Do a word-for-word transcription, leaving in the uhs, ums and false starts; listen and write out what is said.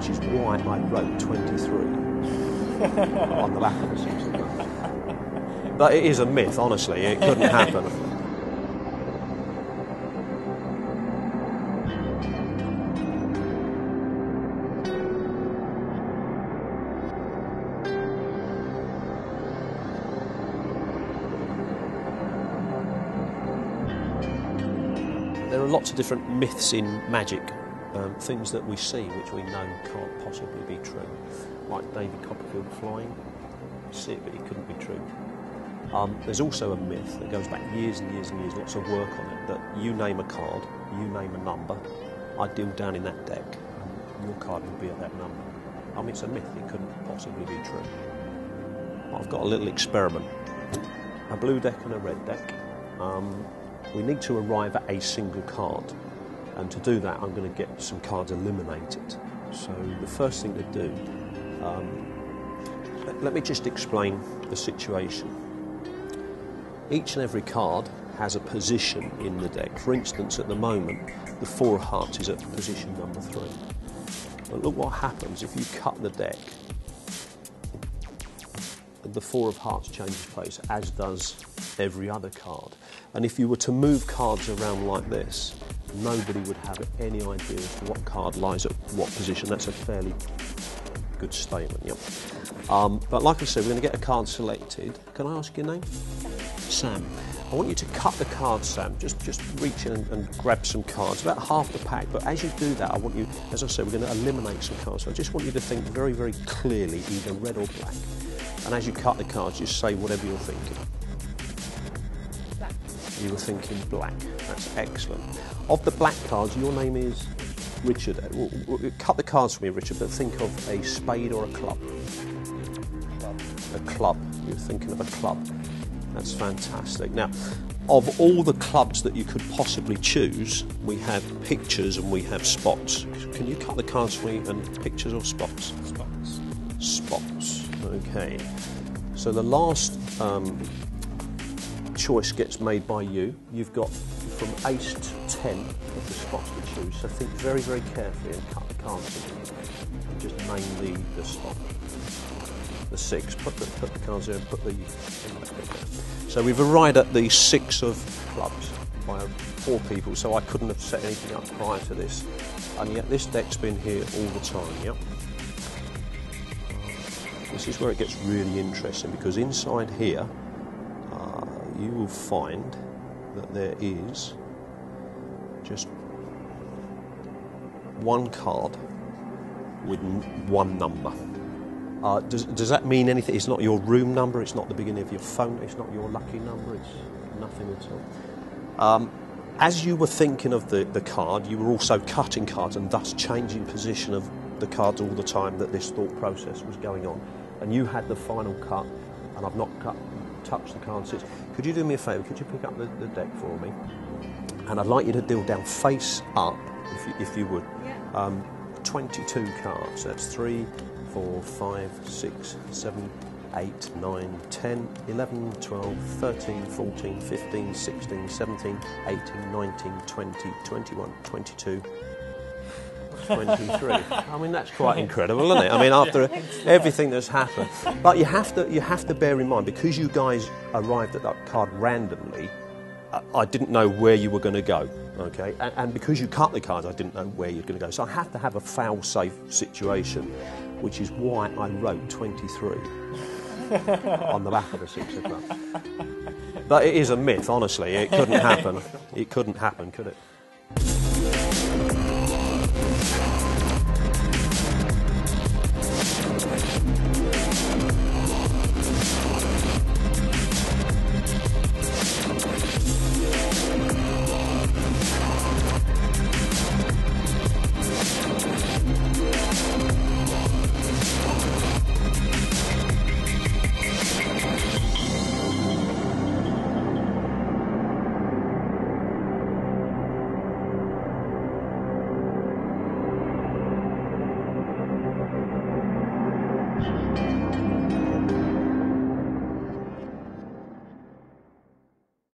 which is why I wrote twenty-three on the back of the six of clubs. But it is a myth, honestly. It couldn't happen. There are lots of different myths in magic, um, things that we see which we know can't possibly be true. Like David Copperfield flying, you see it but it couldn't be true. Um, there's also a myth that goes back years and years and years, lots of work on it, that you name a card, you name a number, I deal down in that deck, and your card will be at that number. I mean, it's a myth, it couldn't possibly be true. I've got a little experiment. A blue deck and a red deck. Um, we need to arrive at a single card, and to do that I'm going to get some cards eliminated. So the first thing to do, um, let, let me just explain the situation. Each and every card has a position in the deck. For instance, at the moment, the four of hearts is at position number three. But look what happens if you cut the deck. The four of hearts changes place, as does every other card. And if you were to move cards around like this, nobody would have any idea as to what card lies at what position. That's a fairly good statement, yep. Um, but like I said, we're going to get a card selected. Can I ask your name? Sam. I want you to cut the cards, Sam. Just just reach in and, and grab some cards, about half the pack. But as you do that, I want you, as I said, we're going to eliminate some cards. So I just want you to think very, very clearly, either red or black. And as you cut the cards, just say whatever you're thinking. Black. You were thinking black. That's excellent. Of the black cards, your name is Richard. Cut the cards for me, Richard, but think of a spade or a club. Club. A club. You're thinking of a club. That's fantastic. Now, of all the clubs that you could possibly choose, we have pictures and we have spots. Can you cut the cards for me and pictures or spots? Spots. Spots. Okay. So the last um, choice gets made by you. You've got from ace to ten of the spots to choose. So think very, very carefully and cut the cards and just name the, the spot. The six. Put the, put the cards there and put the... So we've arrived at the six of clubs by four people, so I couldn't have set anything up prior to this. And yet this deck's been here all the time, yep. This is where it gets really interesting, because inside here uh, you will find that there is just one card with one number. Uh, does, does that mean anything? It's not your room number, it's not the beginning of your phone, it's not your lucky number, it's nothing at all. Um, as you were thinking of the, the card, you were also cutting cards and thus changing position of the cards all the time that this thought process was going on. And you had the final cut, and I've not cut, touched the card since. Could you do me a favour? Could you pick up the, the deck for me? And I'd like you to deal down face up, if you, if you would. Yeah. Um, twenty-two cards. That's three, four, five, six, seven, eight, nine, ten, eleven, twelve, thirteen, fourteen, fifteen, sixteen, seventeen, eighteen, nineteen, twenty, twenty-one, twenty-two. twenty-three. I mean, that's quite incredible, isn't it? I mean, after everything that's happened. But you have to you have to bear in mind, because you guys arrived at that card randomly, I didn't know where you were going to go, okay? And, and because you cut the cards, I didn't know where you're going to go. So I have to have a fail-safe situation, which is why I wrote twenty-three on the back of the six of clubs. But it is a myth, honestly. It couldn't happen. It couldn't happen, could it?